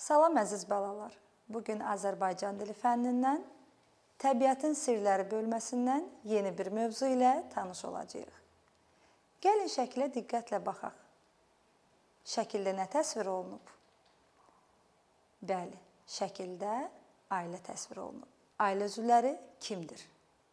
Salam əziz balalar. Bugün Azərbaycan dili fənnindən təbiətin sirləri bölməsindən yeni bir mövzu ilə tanış olacağıq. Gəlin şəklə diqqətlə baxaq. Şəkildə nə təsvir olunub? Bəli, şəkildə ailə təsvir olunub. Ailə üzvləri kimdir?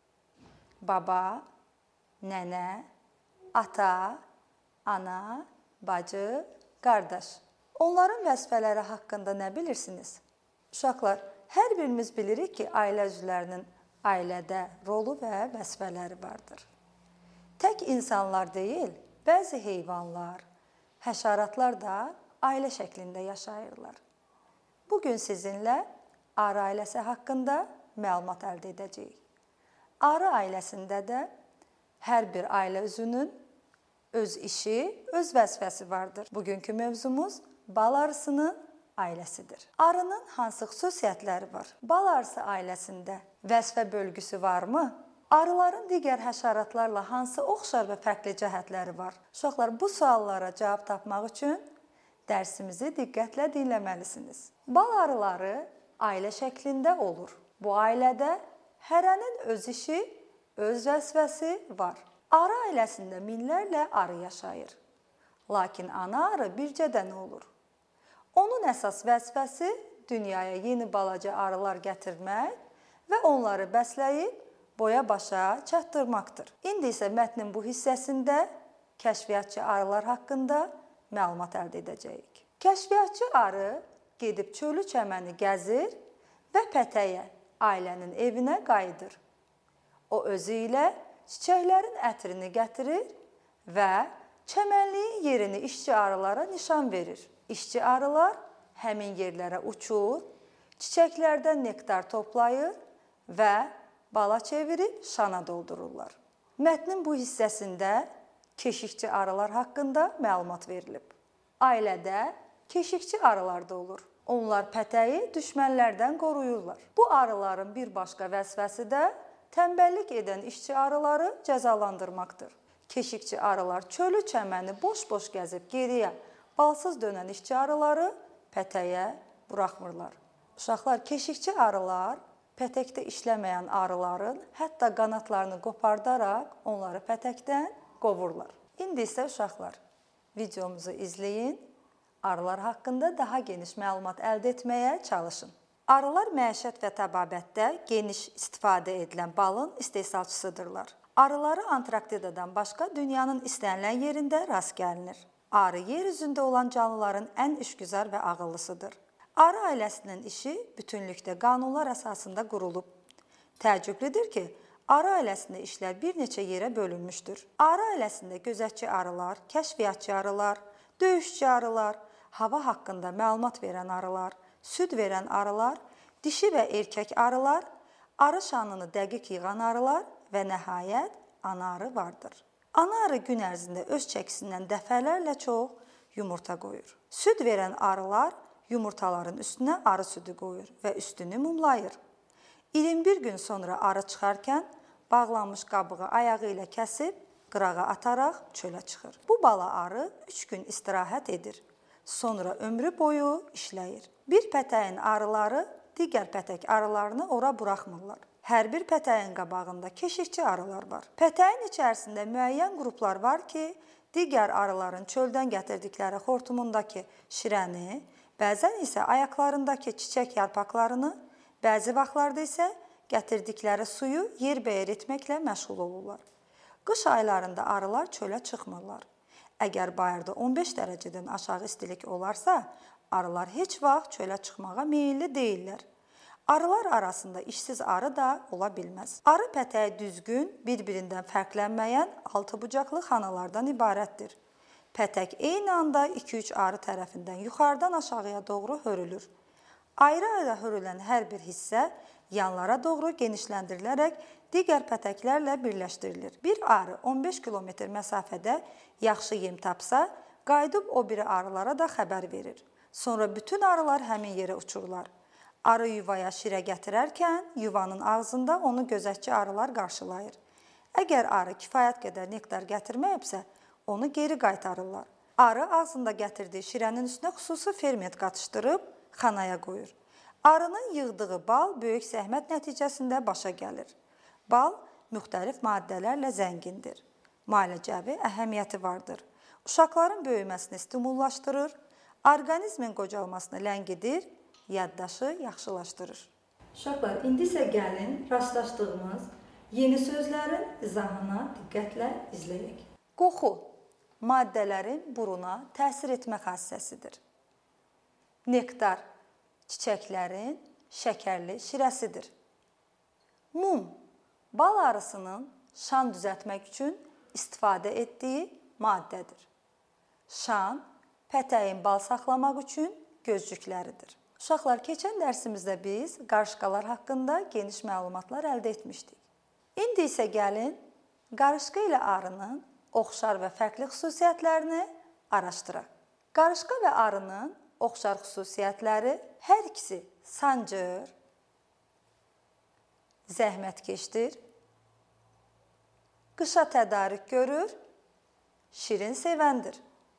Baba, nənə, ata, ana, bacı, qardaş. Onların vəzifələri haqqında nə bilirsiniz? Uşaqlar, hər birimiz bilirik ki, ailə üzvlərinin ailədə rolu və vəzifələri vardır. Tək insanlar deyil, bəzi heyvanlar, həşəratlar da ailə şəklində yaşayırlar. Bugün sizinlə arı ailəsi haqqında məlumat əldə edəcəyik. Arı ailəsində də hər bir ailə üzvünün öz işi, öz vəzifəsi vardır. Bugünkü mövzumuz bal arısının ailəsidir. Arının hansı xüsusiyyətləri var? Bal arısı ailəsində vəzifə bölgüsü varmı? Arıların digər həşəratlarla hansı oxşar və fərqli cəhətləri var? Uşaqlar, bu suallara cavab tapmaq üçün dərsimizi diqqətlə dinləməlisiniz. Bal arıları ailə şəklində olur. Bu ailədə hərənin öz işi, öz vəzifəsi var. Arı ailəsində minlərlə arı yaşayır. Lakin ana arı bircə dənə olur. Onun əsas vəzifəsi dünyaya yeni balaca arılar gətirmək və onları bəsləyib boya-başa çatdırmaqdır. İndi isə mətnin bu hissəsində kəşfiyyatçı arılar haqqında məlumat əldə edəcəyik. Kəşfiyyatçı arı gedib çölü çəməni gəzir və pətəyə, ailənin evinə qayıdır. O özü ilə çiçəklərin ətrini gətirir və çəmənliyin yerini işçi arılara nişan verir. İşçi arılar həmin yerlərə uçur, çiçəklərdən nektar toplayır və bala çevirib şana doldururlar. Mətnin bu hissəsində keşikçi arılar haqqında məlumat verilib. Ailədə keşikçi arılar da olur. Onlar pətəyi düşmənlərdən qoruyurlar. Bu arıların bir başqa vəzifəsi də tənbəllik edən işçi arıları cəzalandırmaqdır. Keşikçi arılar çölü çəməni boş-boş gəzib geriyə balsız dönən işçi arıları pətəyə buraxmırlar. Uşaqlar, keşikçi arılar pətəkdə işləməyən arıların hətta qanatlarını qopardaraq onları pətəkdən qovurlar. İndi isə uşaqlar, videomuzu izləyin, arılar haqqında daha geniş məlumat əldə etməyə çalışın. Arılar məişət və təbabətdə geniş istifadə edilən balın istehsalçısıdırlar. Arıları Antarktidadan başqa dünyanın istənilən yerində rast gəlinir. Arı yer üzündə olan canlıların ən işgüzar və ağıllısıdır. Arı ailəsinin işi bütünlükdə qanunlar əsasında qurulub. Təəccüblüdür ki, arı ailəsində işlər bir neçə yerə bölünmüşdür. Arı ailəsində gözətçi arılar, kəşfiyyatçı arılar, döyüşçü arılar, hava haqqında məlumat verən arılar, süd verən arılar, dişi və erkək arılar, arı şanını dəqiq yığan arılar və nəhayət ana arı vardır. Ana arı gün ərzində öz çəkisindən dəfələrlə çox yumurta qoyur. Süd verən arılar yumurtaların üstünə arı südü qoyur və üstünü mumlayır. 21 gün sonra arı çıxarkən bağlanmış qabığı ayağı ilə kəsib qırağa ataraq çölə çıxır. Bu bala arı 3 gün istirahət edir. Sonra ömrü boyu işləyir. Bir pətəyin arıları digər pətək arılarını ora buraxmırlar. Hər bir pətəyin qabağında keşikçi arılar var. Pətəyin içərisində müəyyən qruplar var ki, digər arıların çöldən gətirdikləri xortumundakı şirəni, bəzən isə ayaqlarındakı çiçək yarpaqlarını, bəzi vaxtlarda isə gətirdikləri suyu yerbəyər etməklə məşğul olurlar. Qış aylarında arılar çölə çıxmırlar. Əgər bayırda 15 dərəcədən aşağı istilik olarsa, arılar heç vaxt çölə çıxmağa meyilli deyillər. Arılar arasında işsiz arı da ola bilməz. Arı pətəyi düzgün, bir-birindən fərqlənməyən altıbucaqlı xanalardan ibarətdir. Pətək eyni anda 2-3 arı tərəfindən yuxarıdan aşağıya doğru hörülür. Ayrı-ayrı hörülən hər bir hissə yanlara doğru genişləndirilərək digər pətəklərlə birləşdirilir. Bir arı 15 kilometr məsafədə yaxşı yem tapsa, qayıdıb o biri arılara da xəbər verir. Sonra bütün arılar həmin yerə uçurlar. Arı yuvaya şirə gətirərkən yuvanın ağzında onu gözətçi arılar qarşılayır. Əgər arı kifayət qədər nektar gətirməyibsə, onu geri qaytarırlar. Arı ağzında gətirdiyi şirənin üstünə xüsusi ferment qatışdırıb xanaya qoyur. Arının yığdığı bal böyük zəhmət nəticəsində başa gəlir. Bal müxtəlif maddələrlə zəngindir. Müalicəvi əhəmiyyəti vardır. Uşaqların böyüməsini stimullaşdırır, orqanizmin qocalmasını ləngidir, yaddaşı yaxşılaşdırır. Uşaqlar, indi isə gəlin rastlaşdığımız yeni sözlərin izahına diqqətlə izləyək. Qoxu maddələrin buruna təsir etmə xassəsidir. Nektar çiçəklərin şəkərli şirəsidir. Mum bal arısının şan düzəltmək üçün istifadə etdiyi maddədir. Şan pətəyin bal saxlamaq üçün gözcükləridir. Uşaqlar, keçən dərsimizdə biz qarışqalar haqqında geniş məlumatlar əldə etmişdik. İndi isə gəlin qarışqa ilə arının oxşar və fərqli xüsusiyyətlərini araşdıraq. Qarışqa və arının oxşar xüsusiyyətləri hər ikisi sancır, zəhmətkeşdir, qışa tədarük görür, şirin sevəndir.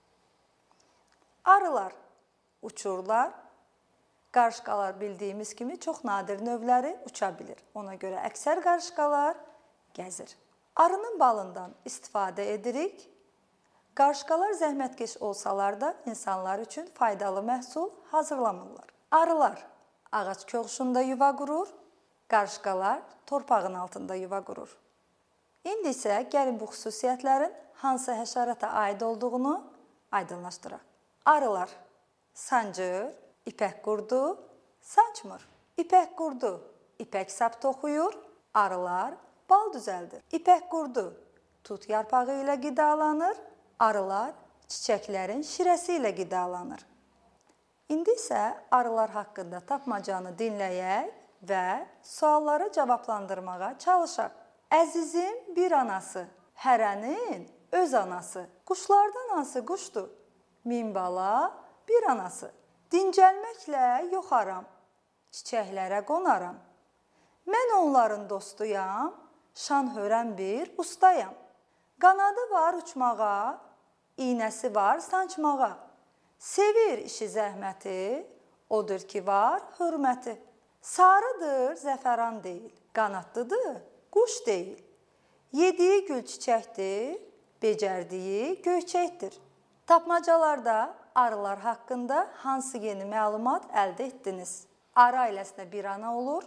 Arılar uçurlar, qarışqalar bildiyimiz kimi çox nadir növləri uça bilir. Ona görə əksər qarışqalar gəzir. Arının balından istifadə edirik. Qarışqalar zəhmətkeş olsalar da insanlar üçün faydalı məhsul hazırlamırlar. Arılar ağac köşkündə yuva qurur, qarışqalar torpağın altında yuva qurur. İndi isə gəlin bu xüsusiyyətlərin hansı həşərata aid olduğunu aydınlaşdıraq. Arılar sancır, ipək qurdu sancmır. İpək qurdu ipək sap toxuyur, arılar bal düzəldir. İpək qurdu tut yarpağı ilə qidalanır, arılar çiçəklərin şirəsi ilə qidalanır. İndi isə arılar haqqında tapmacanı dinləyək və sualları cavablandırmağa çalışaq. Əzizim bir anası, hərənin öz anası. Quşlardan hansı quşdur? Min bala bir anası. Dincəlməklə yox aram, çiçəklərə qonaram. Mən onların dostuyam, şan hörən bir ustayam. Qanadı var uçmağa, iynəsi var sancmağa. Sevir işi zəhməti, odur ki var hörməti. Sarıdır zəfəran deyil, qanadlıdır quş deyil. Yediyi gül çiçəkdir, becərdiyi göyçəkdir. Tapmacalarda arılar haqqında hansı yeni məlumat əldə etdiniz? Arı ailəsinə bir ana olur,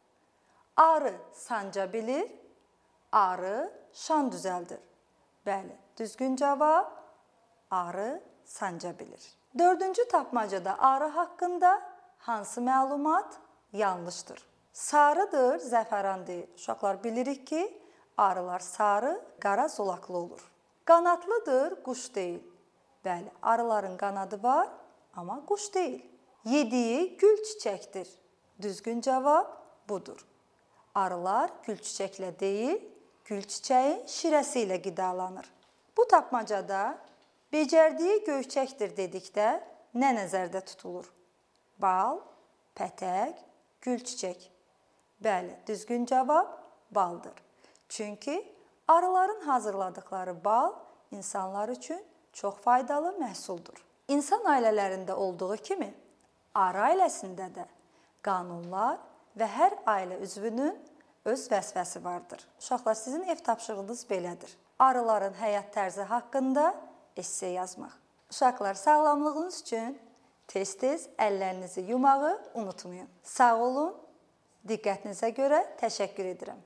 arı sanca bilir, arı şan düzəldir. Bəli, düzgün cavab arı sanca bilir. Dördüncü tapmacada arı haqqında hansı məlumat yanlışdır? Sarıdır, zəfəran deyil. Uşaqlar, bilirik ki, arılar sarı, qara zolaqlı olur. Qanadlıdır, quş deyil. Bəli, arıların qanadı var, amma quş deyil. Yediyi gül çiçəkdir. Düzgün cavab budur. Arılar gül çiçəklə deyil, gül çiçəyin şirəsi ilə qidalanır. Bu tapmacada becərdiyi göyçəkdir dedikdə nə nəzərdə tutulur? Bal, pətək, gül çiçək. Bəli, düzgün cavab baldır. Çünki arıların hazırladıkları bal insanlar üçün çox faydalı məhsuldur. İnsan ailələrində olduğu kimi, arı ailəsində də qanunlar və hər ailə üzvünün öz vəzifəsi vardır. Uşaqlar, sizin ev tapşırığınız belədir. Arıların həyat tərzi haqqında esse yazmaq. Uşaqlar, sağlamlığınız üçün tez-tez əllərinizi yumağı unutmayın. Sağ olun, diqqətinizə görə təşəkkür edirəm.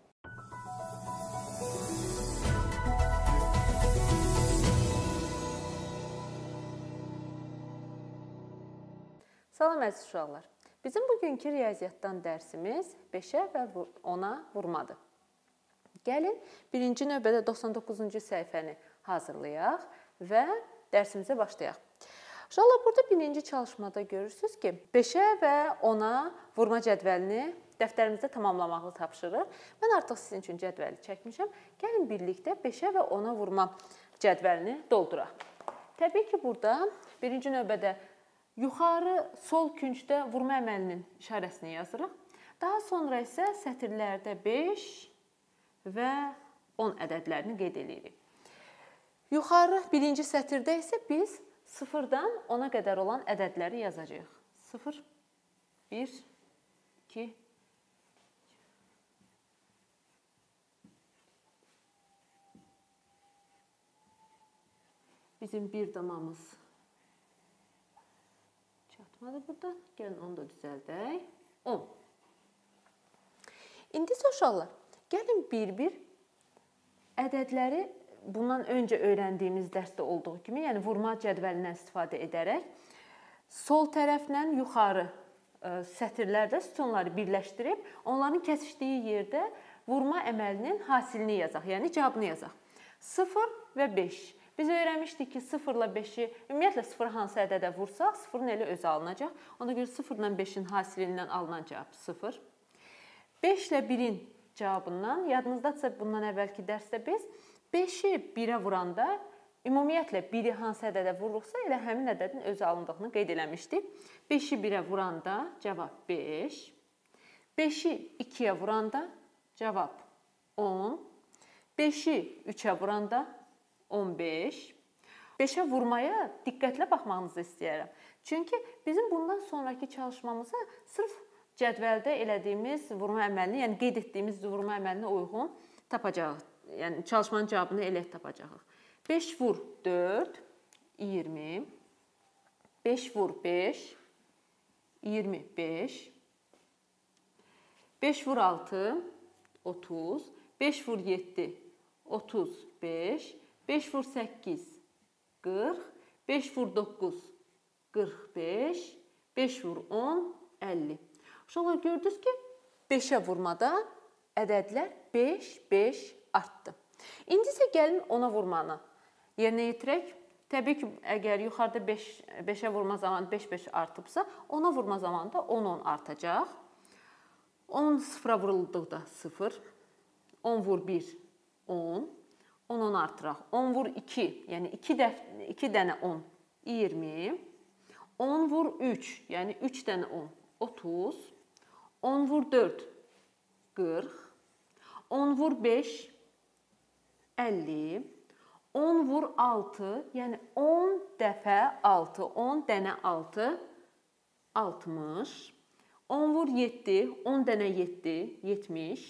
Salam əziz uşaqlar. Bizim bugünkü riyaziyyatdan dərsimiz 5-ə və 10-a vurmadır. Gəlin, birinci növbədə 99-cu səhifəni hazırlayaq və dərsimizə başlayaq. Uşaqlar, burada birinci çalışmada görürsünüz ki, 5-ə və 10-a vurma cədvəlini dəftərimizdə tamamlamaqlı tapşırıq. Mən artıq sizin üçün cədvəli çəkmişəm. Gəlin, birlikdə 5-ə və 10-a vurma cədvəlini dolduraq. Təbii ki, burada birinci növbədə yuxarı sol küncdə vurma əməlinin işarəsini yazırıq. Daha sonra isə sətirlərdə 5 və 10 ədədlərini qeyd edirik. Yuxarı birinci sətirdə isə biz 0-dan 10-a qədər olan ədədləri yazacağıq. 0, 1, 2, bizim bir damamız çatmadı burada. Gəlin onu da düzəldək. 10. İndi isə uşaqlar, gəlin bir-bir ədədləri bundan öncə öyrəndiyimiz dərsdə olduğu kimi, yəni vurma cədvəlindən istifadə edərək sol tərəflə yuxarı sətirlərdə sütunları birləşdirib, onların kəsişdiyi yerdə vurma əməlinin hasilini yazaq, yəni cavabını yazaq. 0 və 5. Biz öyrənmişdik ki, 0 ilə 5-i, ümumiyyətlə 0 hansı ədədə vursaq, 0-ın elə özü alınacaq. Ona görə 0 ilə 5-in hasilindən alınan cavab 0. 5 ilə 1-in cavabından, yadınızdadsa bundan əvvəlki dərsdə biz 5-i 1-ə vuranda, ümumiyyətlə 1-i hansı ədədə vururuqsa, elə həmin ədədin özü alındığını qeyd eləmişdik. 5-i 1-ə vuranda cavab 5. 5-i 2-yə vuranda cavab 10. 5-i 3-ə vuranda 15. 5-ə vurmaya diqqətlə baxmağınızı istəyirəm. Çünki bizim bundan sonraki çalışmamızı sırf cədvəldə elədiyimiz vurma əməlini, yəni qeyd etdiyimiz vurma əməlinə uyğun tapacağıq. Yəni çalışmanın cavabını elə tapacağıq. 5 vur 4, 20. 5 vur 5, 25. 5 vur 6, 30. 5 vur 7, 35. 5 vur 8, 40. 5 vur 9, 45. 5 vur 10, 50. Uşaqlar, gördünüz ki, 5-ə vurmada ədədlər 5, 5 artdı. İndi isə gəlin 10-a vurmanı yerinə yetirək. Təbii ki, əgər yuxarıda 5-ə vurma zamanı 5, 5 artıbsa, 10-a vurma zamanı da 10, 10 artacaq. 10 0-a vurulduqda 0. 10 vur 1, 10. 10, 10 artıraq. 10 vur 2, yəni 2 dənə 10, 20. 10 vur 3, yəni 3 dənə 10, 30. 10 vur 4, 40. 10 vur 5, 50. 10 vur 6, yəni 10 dəfə 6, 10 dənə 6, 60. 10 vur 7, 10 dənə 7, 70.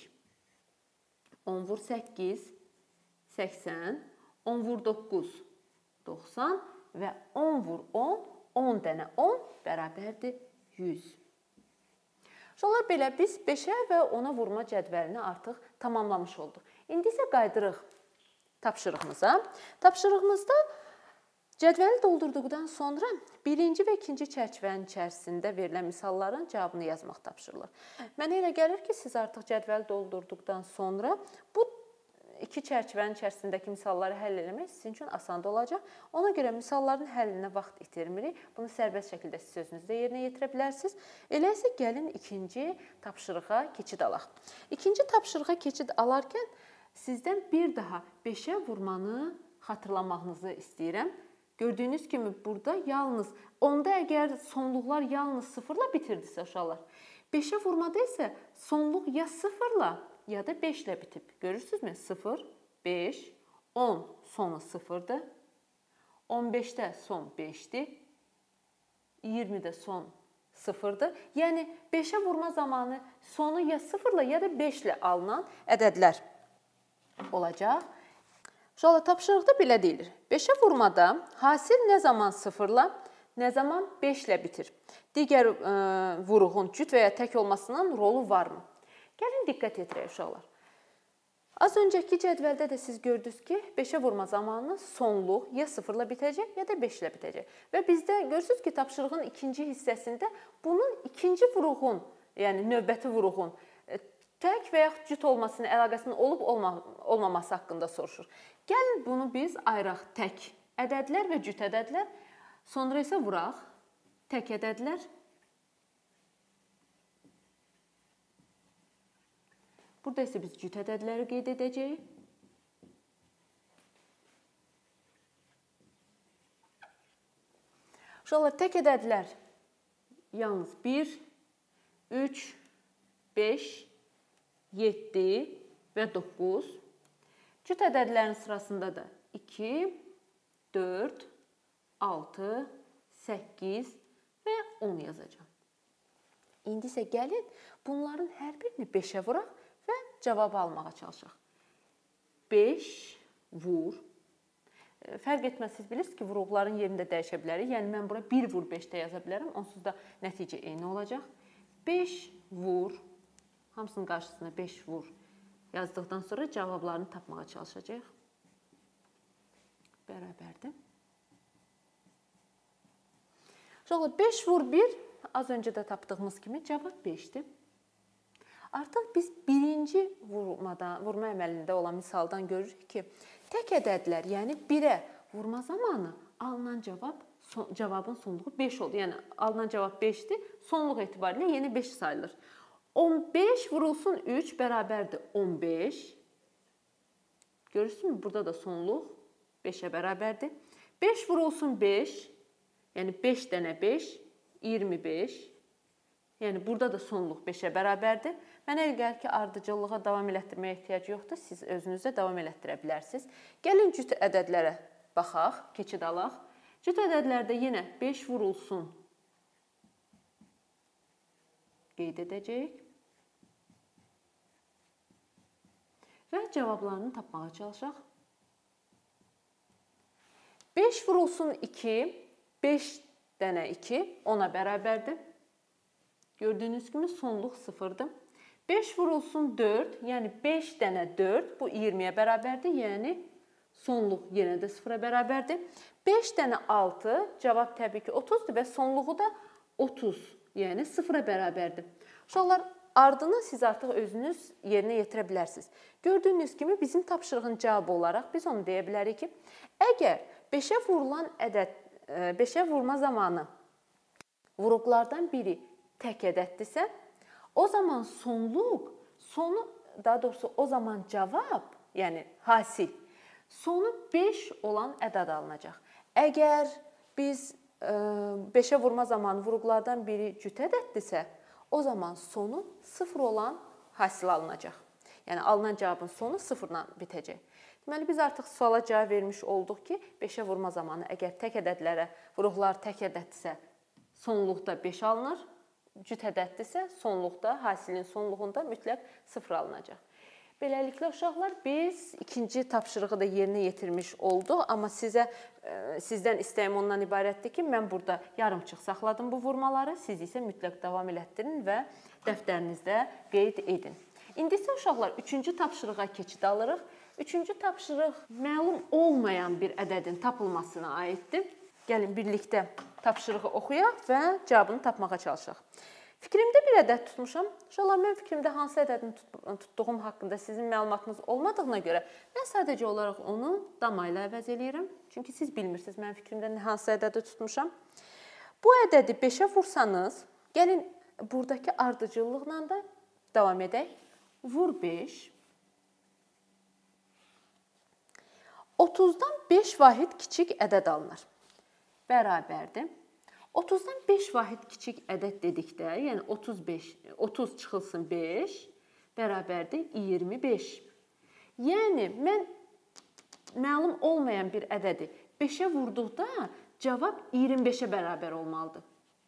10 vur 8, 80. 10 vur 9, 90 və 10 vur 10, 10 dənə 10 bərabərdir 100. Uşaqlar, belə biz 5-ə və 10-a vurma cədvəlini artıq tamamlamış olduq. İndi isə qaydırıq tapşırığımıza. Tapşırığımızda cədvəli doldurduqdan sonra birinci və ikinci çərçivənin içərisində verilən misalların cavabını yazmaq tapşırılır. Mənə elə gəlir ki, siz artıq cədvəli doldurduqdan sonra bu iki çərçivənin içərisindəki misalları həll etmək sizin üçün asan olacaq. Ona görə misalların həllinə vaxt itirmirik. Bunu sərbəst şəkildə siz özünüzdə yerinə yetirə bilərsiniz. Elə isə gəlin ikinci tapşırığa keçid alaq. İkinci tapşırığa keçid alarkən sizdən bir daha 5-ə vurmanı xatırlamağınızı istəyirəm. Gördüyünüz kimi burada yalnız, onda əgər sonluqlar yalnız 0-la bitirdisə uşaqlar, 5-ə vurmada isə sonluq ya 0-la ya da 5 ilə bitib. Görürsünüzmü? 0, 5, 10 sonu 0-dır. 15-də son 5-dir. 20-də son 0-dır. Yəni 5-ə vurma zamanı sonu ya 0-la ya da 5 ilə alınan ədədlər olacaq. Uşaqlar, tapşırıqda belə deyilir. 5-ə vurmada hasil nə zaman 0-la, nə zaman 5 ilə bitir? Digər vuruğun cüt və ya tək olmasının rolu varmı? Gəlin diqqət yetirək uşaqlar. Az öncəki cədvəldə də siz gördünüz ki, 5-ə vurma zamanı sonluq ya 0-la bitəcək, ya da 5 ilə bitəcək. Və bizdə görürsünüz ki, tapşırığın ikinci hissəsində bunun ikinci vuruğun, yəni növbəti vuruğun tək və ya cüt olmasının əlaqəsinin olub-olmaması haqqında soruşur. Gəlin bunu biz ayıraq tək ədədlər və cüt ədədlər, sonra isə vuraq tək ədədlər. Burada isə biz cüt ədədləri qeyd edəcəyik. Uşaqlar, tək ədədlər yalnız 1, 3, 5, 7 və 9. Cüt ədədlərin sırasında da 2, 4, 6, 8 və 10 yazacağım. İndi isə gəlin bunların hər birini 5-ə vuraq və cavabı almağa çalışaq. 5 vur. Fərq etməz, siz bilirsiniz ki, vuruqların yerində dəyişə bilərik. Yəni, mən bura 1 vur 5-də yaza bilərəm. Onsuz da nəticə eyni olacaq. 5 vur, hamısının qarşısına 5 vur yazdıqdan sonra cavablarını tapmağa çalışacaq. Bərabərdir. Uşaqlar, 5 vur 1, az öncə də tapdığımız kimi cavab 5-dir. Artıq biz birinci vurma əməlində olan misaldan görürük ki, tək ədədlər, yəni 1-ə vurma zamanı alınan cavabın sonluğu 5 oldu. Yəni, alınan cavab 5-dir, sonluq etibarilə yeni 5 sayılır. 15 vurulsun 3 bərabərdir 15. Görürsünüzmü? Burada da sonluq 5-ə bərabərdir. 5 vurulsun 5, yəni 5 dənə 5, 25. Yəni, burada da sonluq 5-ə bərabərdir. Mənə elə gəlir ki, ardıcıllığa davam elətdirməyə ehtiyac yoxdur. Siz özünüzdə davam elətdirə bilərsiniz. Gəlin cüt ədədlərə baxaq, keçid alaq. Cüt ədədlərdə yenə 5 vurulsun qeyd edəcəyik. Və cavablarını tapmağa çalışaq. 5 vurulsun 2, 5 dənə 2 10-a bərabərdir. Gördüyünüz kimi sonluq 0-dır. 5 vurulsun 4, yəni 5 dənə 4, bu 20-yə bərabərdir, yəni sonluq yenə də 0-a bərabərdir. 5 dənə 6, cavab təbii ki 30-dur və sonluğu da 30, yəni 0-a bərabərdir. Uşaqlar, ardını siz artıq özünüz yerinə yetirə bilərsiniz. Gördüyünüz kimi bizim tapşırığın cavabı olaraq biz onu deyə bilərik ki, əgər 5-ə vurulan ədəd, 5-ə vurma zamanı vuruqlardan biri tək ədəddirsə, o zaman daha doğrusu o zaman cavab, yəni hasil, sonu 5 olan ədəd alınacaq. Əgər biz 5-ə vurma zamanı vuruqlardan biri cüt ədəddirsə, o zaman sonu 0 olan hasil alınacaq. Yəni, alınan cavabın sonu 0-la bitəcək. Deməli, biz artıq suala cavab vermiş olduq ki, 5-ə vurma zamanı əgər tək ədədlərə vuruqlar tək ədəddirsə, sonluqda 5 alınır. Cüt ədəddirsə, sonluqda, hasilin sonluğunda mütləq 0 alınacaq. Beləliklə, uşaqlar, biz ikinci tapşırığı da yerinə yetirmiş olduq. Amma sizdən istəyim ondan ibarətdir ki, mən burada yarımçıq saxladım bu vurmaları. Siz isə mütləq davam elətdirin və dəftərinizdə qeyd edin. İndi isə uşaqlar, üçüncü tapşırığa keçid alırıq. Üçüncü tapşırıq məlum olmayan bir ədədin tapılmasına aiddir. Gəlin, birlikdə tapşırığı oxuyaq və cavabını tapmağa çalışaq. Fikrimdə bir ədəd tutmuşam. Uşaqlar, mən fikrimdə hansı ədədini tutduğum haqqında sizin məlumatınız olmadığına görə mən sadəcə olaraq onu dama ilə əvəz eləyirəm. Çünki siz bilmirsiniz mən fikrimdə hansı ədədi tutmuşam. Bu ədədi 5-ə vursanız, gəlin buradakı ardıcıllıqla da davam edək. Vur 5. 30-dan 5 vahid kiçik ədəd alınır. Bərabərdir. 30-dan 5 vahid kiçik ədəd dedikdə, yəni 30 çıxılsın 5, bərabərdir 25. Yəni, mən məlum olmayan bir ədədi 5-ə vurduqda cavab 25-ə bərabər olmalıdır.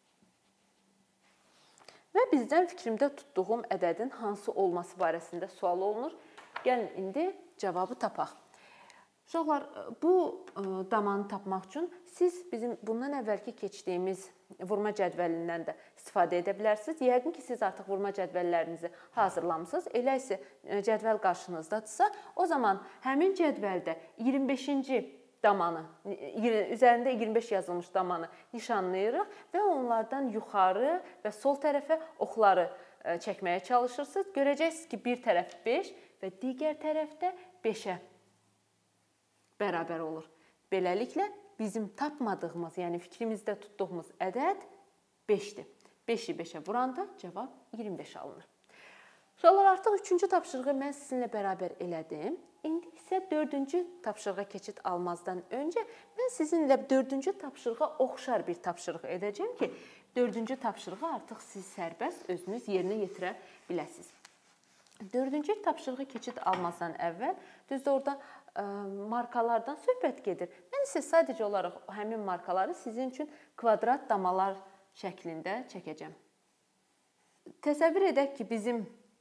Və bizdən fikrimdə tutduğum ədədin hansı olması barəsində sual olunur. Gəlin, indi cavabı tapaq. Uşaqlar, bu damanı tapmaq üçün siz bizim bundan əvvəlki keçdiyimiz vurma cədvəlindən də istifadə edə bilərsiniz. Yəqin ki, siz artıq vurma cədvəllərinizi hazırlamısınız. Elə isə cədvəl qarşınızdadırsa, o zaman həmin cədvəldə 25-ci damanı, üzərində 25 yazılmış damanı nişanlayırıq və onlardan yuxarı və sol tərəfə oxları çəkməyə çalışırsınız. Görəcəksiniz ki, bir tərəf 5 və digər tərəfdə 5-ə bərabər olur. Beləliklə, bizim tapmadığımız, yəni fikrimizdə tutduğumuz ədəd 5-dir. 5-i 5-ə vuranda cavab 25 alınır. Uşaqlar, artıq 3-cü tapşırığı mən sizinlə bərabər elədim. İndi isə 4-cü tapşırığa keçid almazdan öncə mən sizinlə 4-cü tapşırığa oxşar bir tapşırıq edəcəm ki, 4-cü tapşırığı artıq siz sərbəst özünüz yerinə yetirə biləsiniz. 4-cü tapşırığı keçid almazdan əvvəl, düzdür, orada markalardan söhbət gedir. Mən isə sadəcə olaraq həmin markaları sizin üçün kvadrat damalar şəklində çəkəcəm. Təsəvvür edək ki, bizim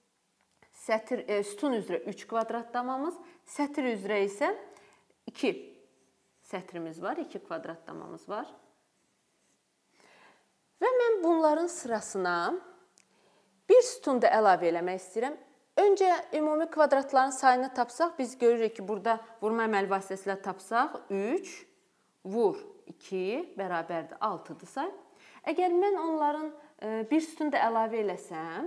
sütun üzrə 3 kvadratlamamız, sətr üzrə isə 2 sətrimiz var, 2 kvadratlamamız var. Və mən bunların sırasına bir sütun da əlavə eləmək istəyirəm. Öncə ümumi kvadratların sayını tapsaq, biz görürük ki, burada vurma əməli vasitəsilə tapsaq 3 vur 2 bərabərdir 6-dırsa. Əgər mən onların bir sütun da əlavə eləsəm,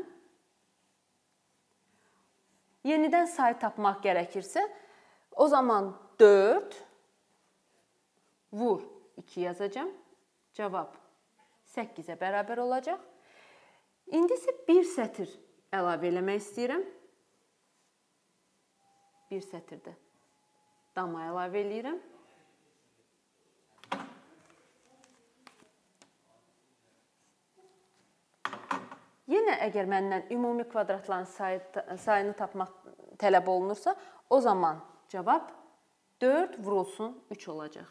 yenidən sayı tapmaq gərəkirsə, o zaman 4 vur 2 yazacağım. Cavab 8-ə bərabər olacaq. İndi isə bir sətr əlavə eləmək istəyirəm. Bir sətirdə dama əlavə eləyirəm. Yenə əgər məndən ümumi kvadratların sayını tapmaq tələb olunursa, o zaman cavab 4 vurulsun 3 olacaq.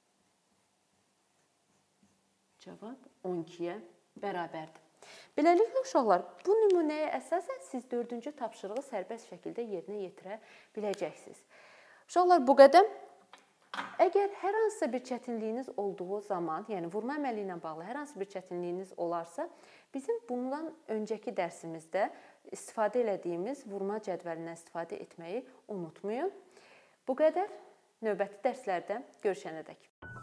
Cavab 12-yə bərabərdir. Beləliklə, uşaqlar, bu nümunəyə əsasən siz 4-cü tapşırığı sərbəst şəkildə yerinə yetirə biləcəksiniz. Uşaqlar, bu qədər. Əgər hər hansısa bir çətinliyiniz olduğu zaman, yəni vurma əməli ilə bağlı hər hansı bir çətinliyiniz olarsa, bizim bundan öncəki dərsimizdə istifadə elədiyimiz vurma cədvəlindən istifadə etməyi unutmayın. Bu qədər. Növbəti dərslərdə görüşənədək.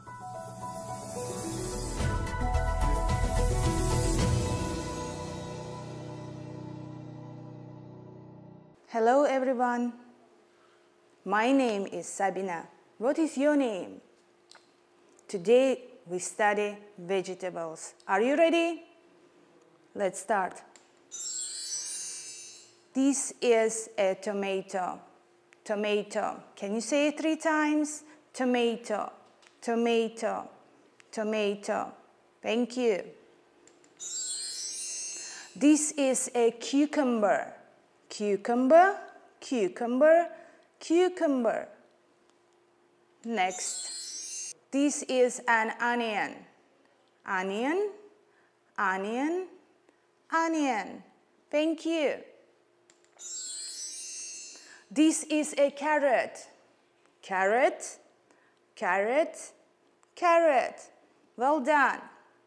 Hello everyone. My name is Sabina. What is your name? Today we study vegetables. Are you ready? Let's start. This is a tomato. Tomato. Can you say it 3 times? Tomato. Tomato. Tomato. Thank you. This is a cucumber. Cucumber. Cucumber. Cucumber. Next. This is an onion. Onion. Onion. Onion. Thank you. This is a carrot. Carrot. Carrot. Carrot. Well done.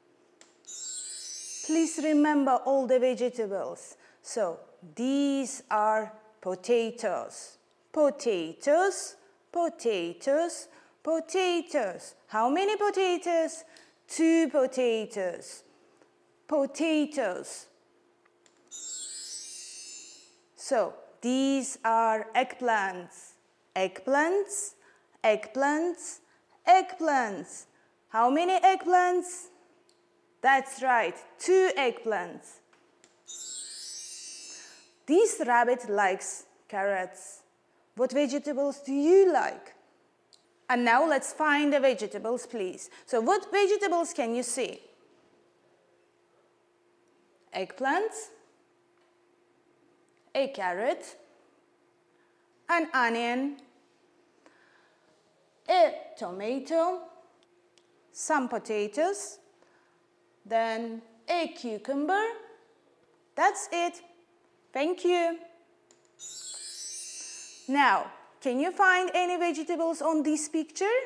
Please remember all the vegetables. So, these are potatoes. Potatoes. Potatoes. Potatoes. How many potatoes? 2 potatoes. Potatoes. So, these are eggplants. Eggplants. Eggplants. Eggplants. How many eggplants? That's right, 2 eggplants. This rabbit likes carrots. What vegetables do you like? And now let's find the vegetables, please. So what vegetables can you see? Eggplants, a carrot, an onion, a tomato, some potatoes, then a cucumber. That's it. Thank you. Now, can you find any vegetables on this picture?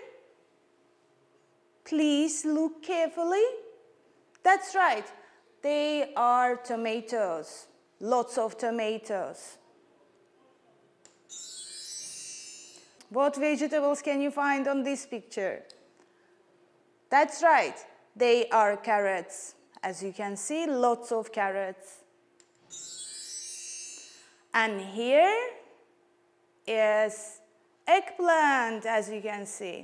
Please look carefully. That's right. They are tomatoes. Lots of tomatoes. What vegetables can you find on this picture? That's right. They are carrots. As you can see, lots of carrots. And here is eggplant, as you can see.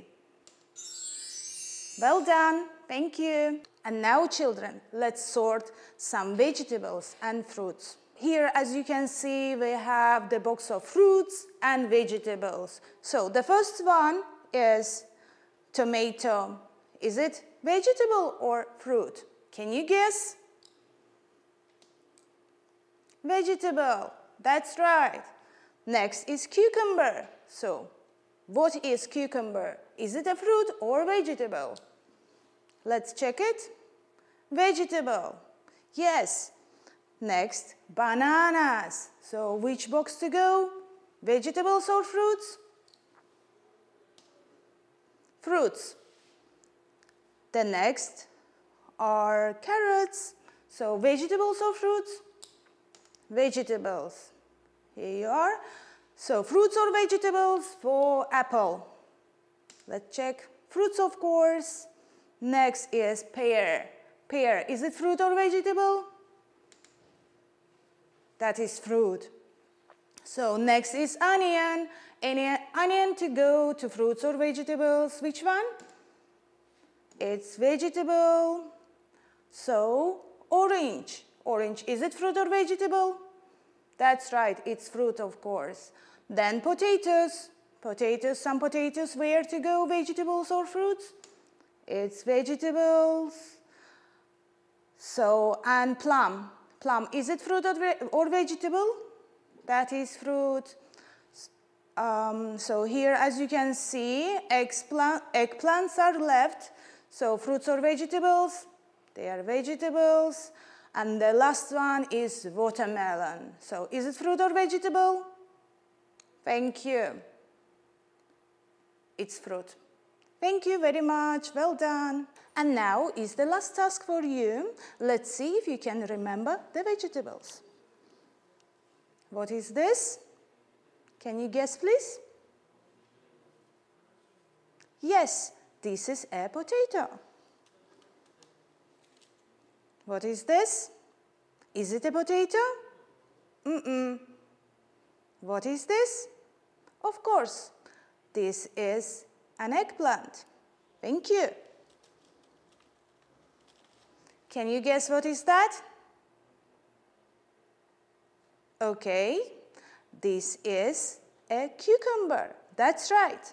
Well done. Thank you. And now, children, let's sort some vegetables and fruits. Here, as you can see, we have the box of fruits and vegetables. So, the first one is tomato. Is it vegetable or fruit? Can you guess? Vegetable. That's right. Next is cucumber. So, what is cucumber? Is it a fruit or vegetable? Let's check it. Vegetable. Yes. Next, bananas. So which box to go? Vegetables or fruits? Fruits. The next are carrots. So vegetables or fruits? Vegetables. Here you are. So fruits or vegetables for apple? Let's check. Fruits, of course. Next is pear. Pear, is it fruit or vegetable? That is fruit. So next is onion. Any onion to go to fruits or vegetables? Which one? It's vegetable. So orange. Orange, is it fruit or vegetable? That's right, it's fruit, of course. Then potatoes. Potatoes, some potatoes, where to go, vegetables or fruits? It's vegetables. So, and plum. Plum, is it fruit or vegetable? That is fruit. So here, as you can see, eggplants are left. So fruits or vegetables? They are vegetables. And the last one is watermelon. So is it fruit or vegetable? Thank you. It's fruit. Thank you very much. Well done. And now is the last task for you. Let's see if you can remember the vegetables. What is this? Can you guess, please? Yes, this is a potato. What is this? Is it a potato? What is this? Of course, this is an eggplant. Thank you. Can you guess what is that? Okay, this is a cucumber. That's right.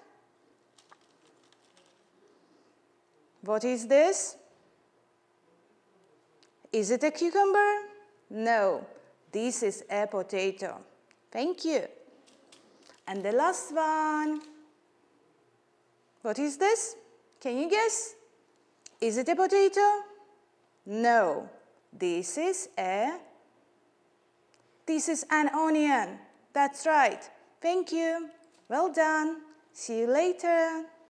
What is this? Is it a cucumber? No, this is a potato. Thank you. And the last one. What is this? Can you guess? Is it a potato? No, this is an onion. That's right. Thank you. Well done. See you later.